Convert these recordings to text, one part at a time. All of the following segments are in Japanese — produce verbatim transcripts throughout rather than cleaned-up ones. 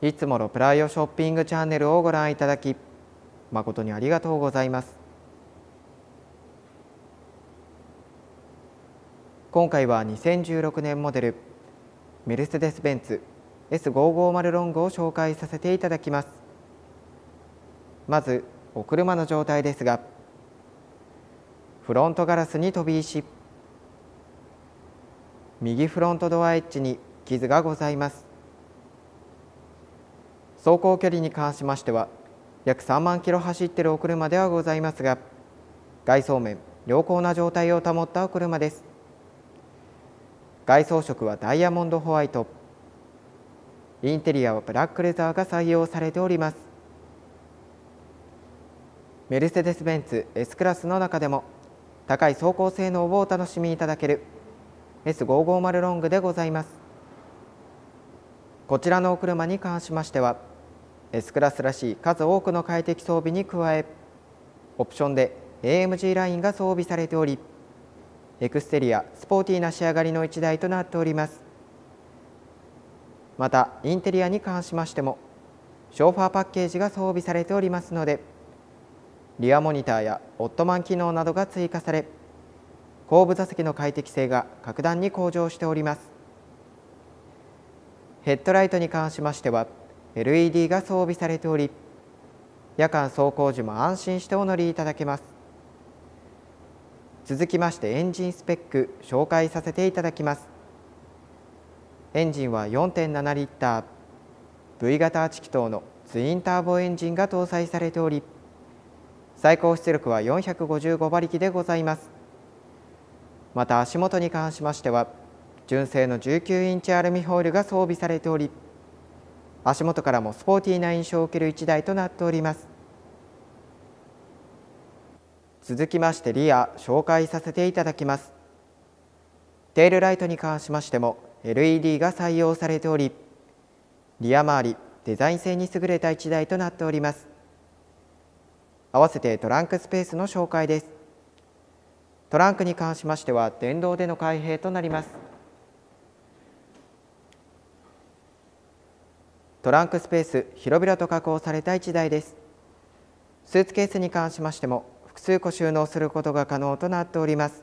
いつものプライオショッピングチャンネルをご覧いただき、誠にありがとうございます。今回はにせんじゅうろくねんモデル、メルセデス・ベンツ エスごひゃくごじゅう ロングを紹介させていただきます。まず、お車の状態ですが、フロントガラスに飛び石、右フロントドアエッジに傷がございます。走行距離に関しましては、約さんまんキロ走っているお車ではございますが、外装面、良好な状態を保ったお車です。外装色はダイヤモンドホワイト、インテリアはブラックレザーが採用されております。メルセデス・ベンツ S クラスの中でも高い走行性能をお楽しみいただける エスごひゃくごじゅう ロングでございます。こちらのお車に関しましては、S クラスらしい数多くの快適装備に加え、オプションで エーエムジー ラインが装備されており、エクステリアスポーティーな仕上がりの一台となっております。またインテリアに関しましてもショーファーパッケージが装備されておりますので、リアモニターやオットマン機能などが追加され、後部座席の快適性が格段に向上しております。ヘッドライトに関しましては エルイーディー が装備されており、夜間走行時も安心してお乗りいただけます。続きましてエンジンスペック紹介させていただきます。エンジンは よんてんなな リッター ブイ 型はち気筒のツインターボエンジンが搭載されており、最高出力はよんひゃくごじゅうごばりきでございます。また足元に関しましては純正のじゅうきゅうインチアルミホイルが装備されており、足元からもスポーティーな印象を受けるいちだいとなっております。続きましてリア紹介させていただきます。テールライトに関しましても エルイーディー が採用されており、リア周りデザイン性に優れたいちだいとなっております。合わせてトランクスペースの紹介です。トランクに関しましては電動での開閉となります。トランクスペース広々と確保されたいちだいです。スーツケースに関しましても複数個収納することが可能となっております。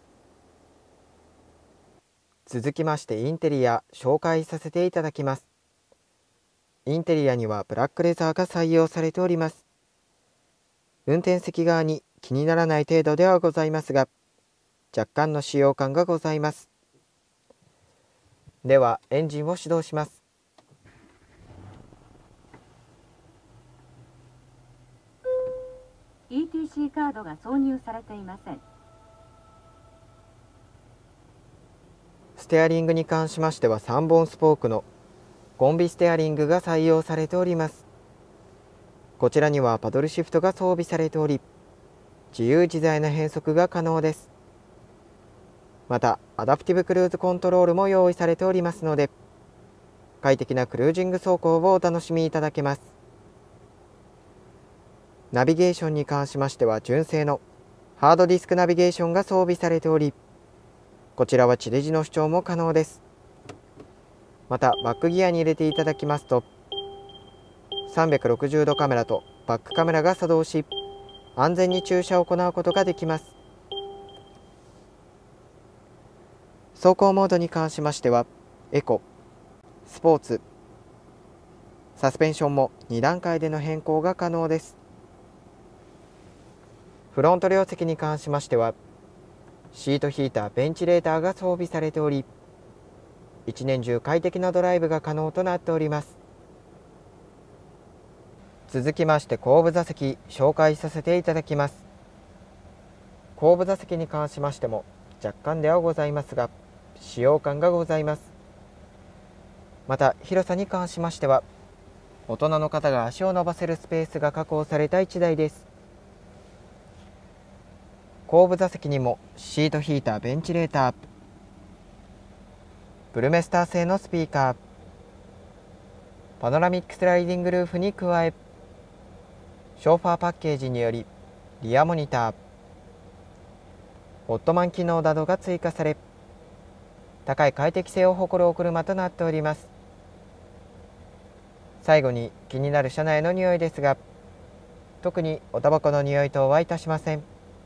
続きましてインテリア紹介させていただきます。インテリアにはブラックレザーが採用されております。運転席側に気にならない程度ではございますが、若干の使用感がございます。ではエンジンを始動します。 イーティーシー カードが挿入されていません。 ステアリングに関しましてはさんぼんスポークのコンビステアリングが採用されております。こちらにはパドルシフトが装備されており、自由自在な変速が可能です。またアダプティブクルーズコントロールも用意されておりますので、快適なクルージング走行をお楽しみいただけます。ナビゲーションに関しましては純正のハードディスクナビゲーションが装備されており、こちらは地デジの視聴も可能です。またバックギアに入れていただきますと、さんびゃくろくじゅうどカメラとバックカメラが作動し、安全に駐車を行うことができます。走行モードに関しましてはエコ、スポーツ、サスペンションもにだんかいでの変更が可能です。フロント両席に関しましてはシートヒーター、ベンチレーターが装備されており、一年中快適なドライブが可能となっております。続きまして後部座席紹介させていただきます。後部座席に関しましても若干ではございますが使用感がございます。また広さに関しましては大人の方が足を伸ばせるスペースが確保されたいちだいです。後部座席にもシートヒーター、ベンチレーター、ブルメスター製のスピーカー、パノラミックスライディングルーフに加え、ショーファーパッケージによりリアモニター、オットマン機能などが追加され、高い快適性を誇るお車となっております。 最後に気になる車内の匂いですが、特におタバコの匂い等はいたしません。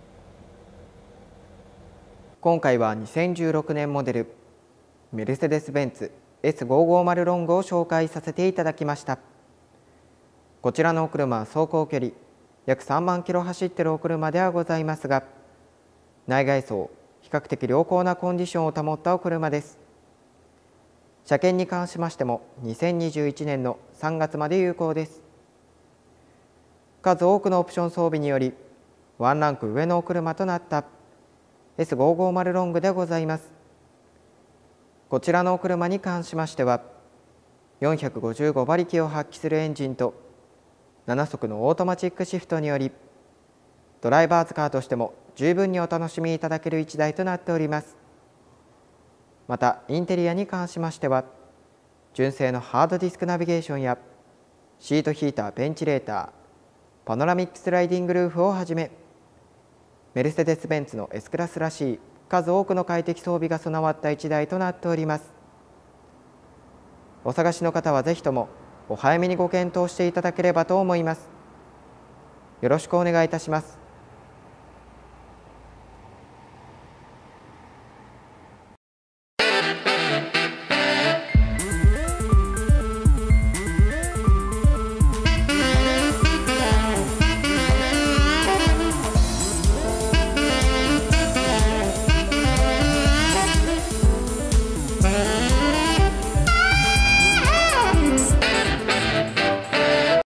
今回はにせんじゅうろくねんモデルメルセデス・ベンツ エスごーごーまる ロングを紹介させていただきました。こちらのお車は走行距離約さんまんキロ走っているお車ではございますが、内外装比較的良好なコンディションを保ったお車です。車検に関しましてもにせんにじゅういちねんのさんがつまで有効です。数多くのオプション装備によりワンランク上のお車となった エスごーごーまる ロングでございます。こちらのお車に関しましてはよんひゃくごじゅうごばりきを発揮するエンジンとななそくのオートマチックシフトによりドライバーズカーとしても十分にお楽しみいただけるいちだいとなっております。またインテリアに関しましては純正のハードディスクナビゲーションやシートヒーター、ベンチレーター、パノラミックスライディングルーフをはじめメルセデス・ベンツの S クラスらしい数多くの快適装備が備わったいちだいとなっております。お探しの方はぜひともお早めにご検討していただければと思います。よろしくお願いいたします。